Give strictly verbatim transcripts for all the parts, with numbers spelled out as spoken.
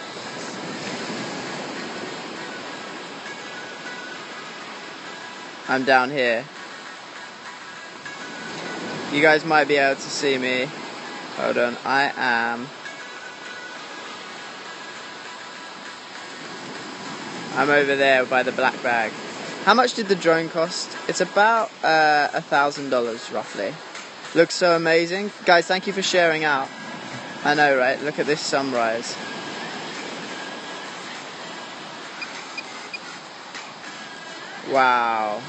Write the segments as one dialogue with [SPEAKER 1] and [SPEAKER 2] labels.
[SPEAKER 1] I'm down here. You guys might be able to see me. Hold on, I am... I'm over there by the black bag. How much did the drone cost? It's about uh, a thousand dollars roughly. Looks so amazing. Guys, thank you for sharing out. I know, right? Look at this sunrise. Wow.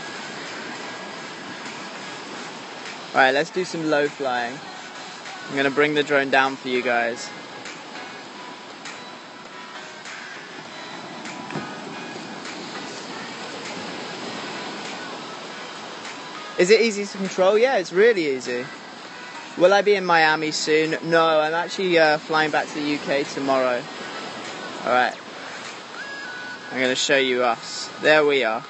[SPEAKER 1] Alright, let's do some low flying. I'm gonna bring the drone down for you guys. Is it easy to control? Yeah, it's really easy. Will I be in Miami soon? No, I'm actually uh, flying back to the U K tomorrow. Alright. I'm going to show you us. There we are.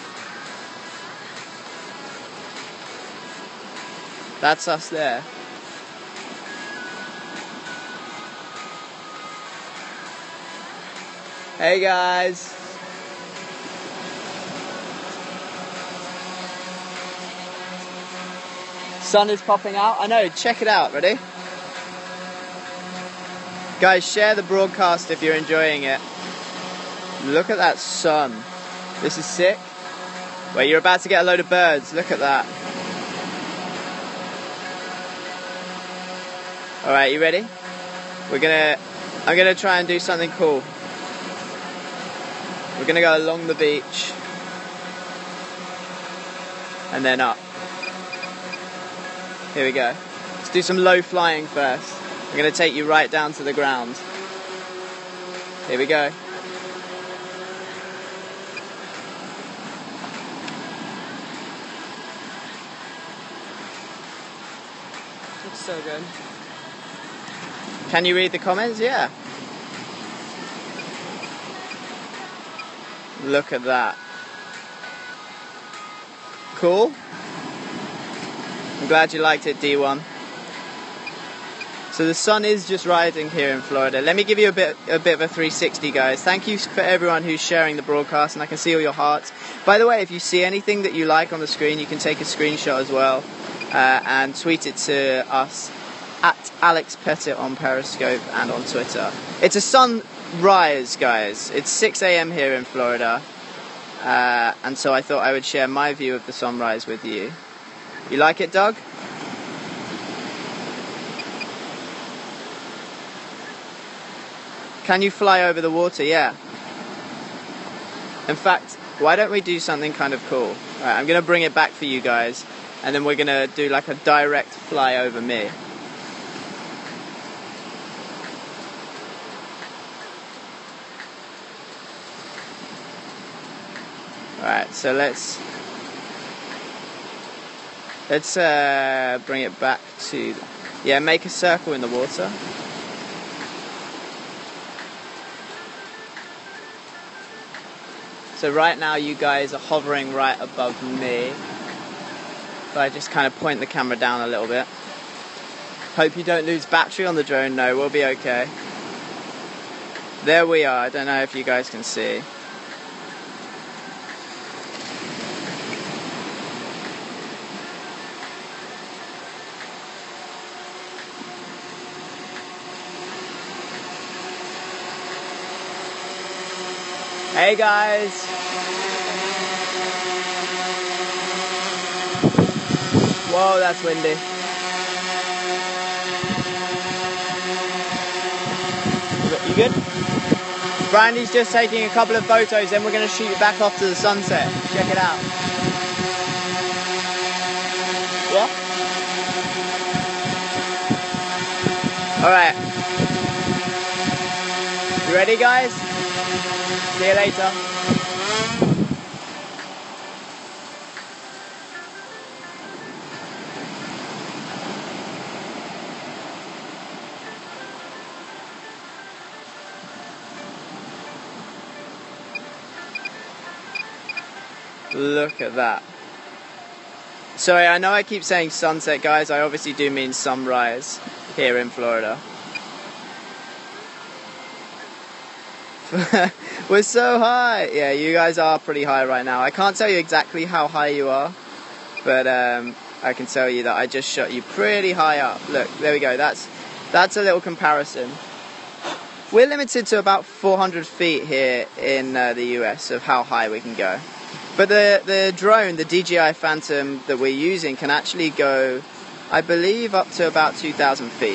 [SPEAKER 1] That's us there. Hey guys. Sun is popping out. I know, check it out. Ready? Guys, share the broadcast if you're enjoying it. Look at that sun. This is sick. Wait, you're about to get a load of birds. Look at that. Alright, you ready? We're gonna... I'm gonna try and do something cool. We're gonna go along the beach. And then up. Here we go. Let's do some low flying first. I'm going to take you right down to the ground. Here we go. Looks so good. Can you read the comments? Yeah. Look at that. Cool. I'm glad you liked it, D one. So the sun is just rising here in Florida. Let me give you a bit a bit of a three sixty, guys. Thank you for everyone who's sharing the broadcast, and I can see all your hearts. By the way, if you see anything that you like on the screen, you can take a screenshot as well uh, and tweet it to us at Alexpettitt on Periscope and on Twitter. It's a sunrise, guys. It's six A M here in Florida, uh, and so I thought I would share my view of the sunrise with you. You like it, Doug? Can you fly over the water? Yeah. In fact, why don't we do something kind of cool? Alright, I'm going to bring it back for you guys, and then we're going to do like a direct fly over me. Alright, so let's... Let's uh, bring it back to, yeah, make a circle in the water. So right now you guys are hovering right above me. If I just kind of point the camera down a little bit. Hope you don't lose battery on the drone. No, we'll be okay. There we are. I don't know if you guys can see. Hey guys! Whoa, that's windy. You good? Brandy's just taking a couple of photos, then we're going to shoot you back off to the sunset. Check it out. Yeah? Alright. You ready, guys? See you later. Look at that. Sorry, I know I keep saying sunset, guys. I obviously do mean sunrise here in Florida. We're so high. Yeah, you guys are pretty high right now. I can't tell you exactly how high you are, but um, I can tell you that I just shot you pretty high up. Look, there we go. That's that's a little comparison. We're limited to about four hundred feet here in uh, the U S of how high we can go. But the, the drone, the D J I Phantom that we're using, can actually go, I believe, up to about two thousand feet.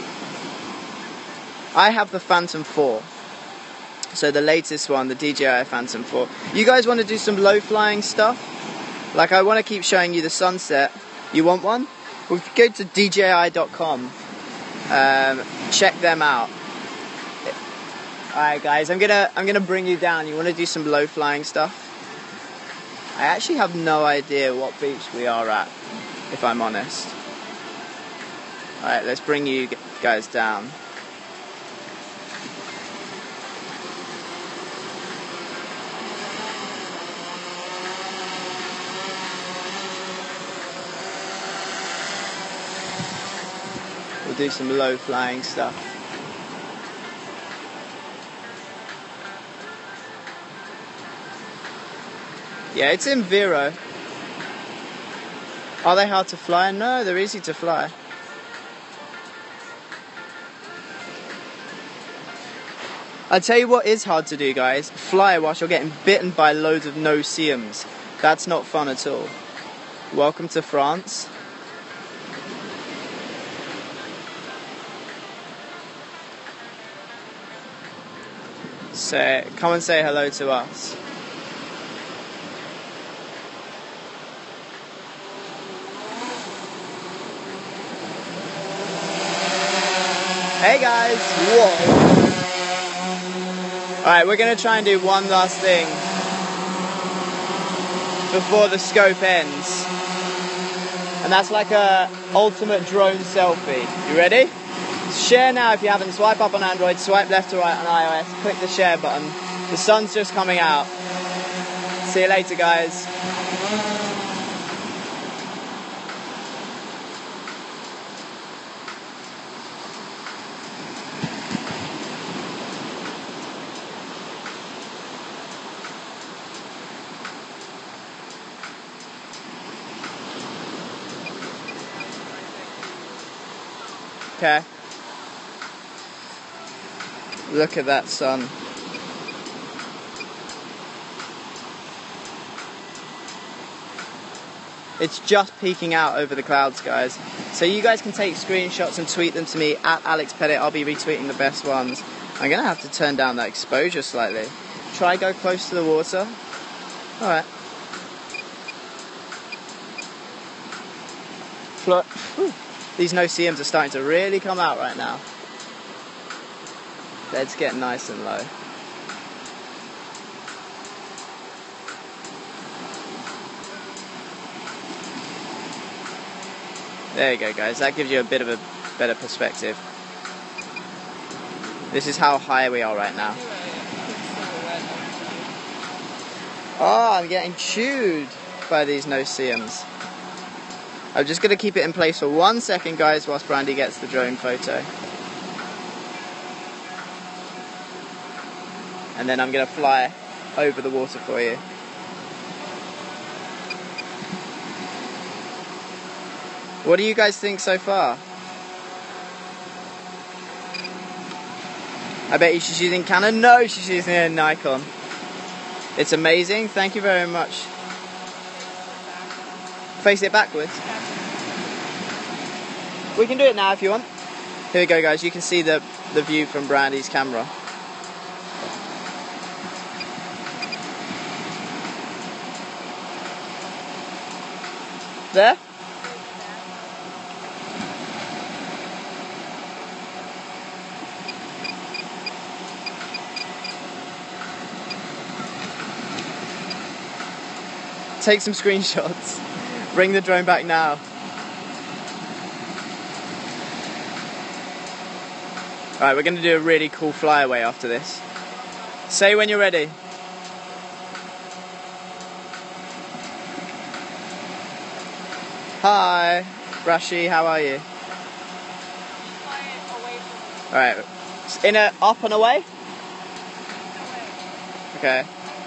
[SPEAKER 1] I have the Phantom four. So the latest one, the D J I Phantom four. You guys want to do some low flying stuff? Like, I want to keep showing you the sunset. You want one? Well, go to D J I dot com. Um, check them out. Alright guys, I'm gonna I'm gonna bring you down. You want to do some low flying stuff? I actually have no idea what beach we are at, if I'm honest. Alright, let's bring you guys down. We'll do some low flying stuff. Yeah, it's in Vero. Are they hard to fly? No, they're easy to fly. I'll tell you what is hard to do, guys. Fly whilst you're getting bitten by loads of no-see-ums. That's not fun at all. Welcome to France. Say, come and say hello to us. Hey guys! Whoa! Alright, we're going to try and do one last thing before the scope ends. And that's like a ultimate drone selfie. You ready? Share now if you haven't. Swipe up on Android, swipe left to right on iOS, click the share button. The sun's just coming out. See you later, guys. Okay. Look at that sun. It's just peeking out over the clouds, guys. So you guys can take screenshots and tweet them to me at Alexpettitt. I'll be retweeting the best ones. I'm gonna have to turn down that exposure slightly. Try go close to the water. Alright. Flo- These no-see-ums are starting to really come out right now. Let's get nice and low. There you go, guys. That gives you a bit of a better perspective. This is how high we are right now. Oh, I'm getting chewed by these no-see-ums. I'm just going to keep it in place for one second, guys, whilst Brandy gets the drone photo. And then I'm going to fly over the water for you. What do you guys think so far? I bet you she's using Canon. No, she's using a Nikon. It's amazing. Thank you very much. Face it backwards. We can do it now if you want. Here we go, guys. You can see the, the view from Brandy's camera. There? Take some screenshots. Bring the drone back now. Alright, we're going to do a really cool flyaway after this. Say when you're ready. Hi, Rashi, how are you? Alright, in a up and away? Okay.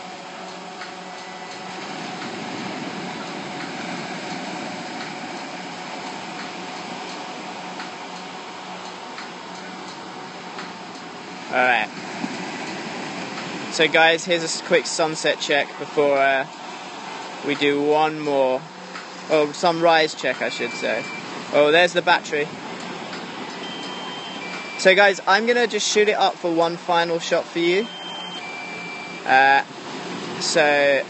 [SPEAKER 1] Alright. So guys, here's a quick sunset check before uh, we do one more. Oh, sunrise check I should say. Oh, there's the battery. So guys, I'm gonna just shoot it up for one final shot for you. Uh, so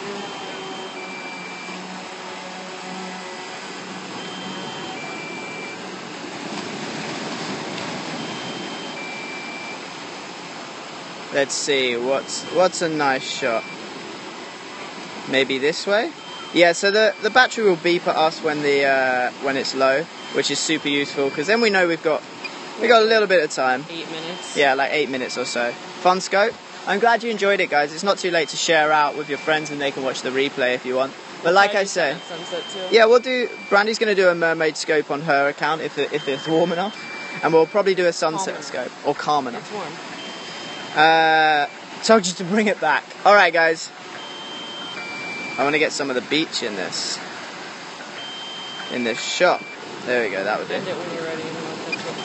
[SPEAKER 1] let's see what's what's a nice shot. Maybe this way. Yeah. So the the battery will beep at us when the uh, when it's low, which is super useful because then we know we've got we got a little bit of time.
[SPEAKER 2] Eight minutes.
[SPEAKER 1] Yeah, like eight minutes or so. Fun scope. I'm glad you enjoyed it, guys. It's not too late to share out with your friends and they can watch the replay if you want. But like I say, yeah, we'll do. Brandy's going to do a mermaid scope on her account if it, if it's warm enough, and we'll probably do a sunset
[SPEAKER 2] Calmer.
[SPEAKER 1] scope or calm enough.
[SPEAKER 2] It's warm.
[SPEAKER 1] Uh, told you to bring it back. All right, guys. I want to get some of the beach in this in this shot. There we go. That would do.
[SPEAKER 2] End it when you're ready. And then I'll touch it.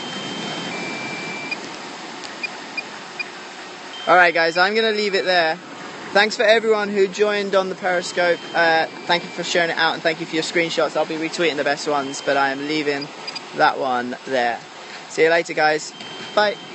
[SPEAKER 1] Alright guys, I'm going to leave it there. Thanks for everyone who joined on the periscope. Uh, thank you for sharing it out and thank you for your screenshots. I'll be retweeting the best ones, but I am leaving that one there. See you later guys. Bye.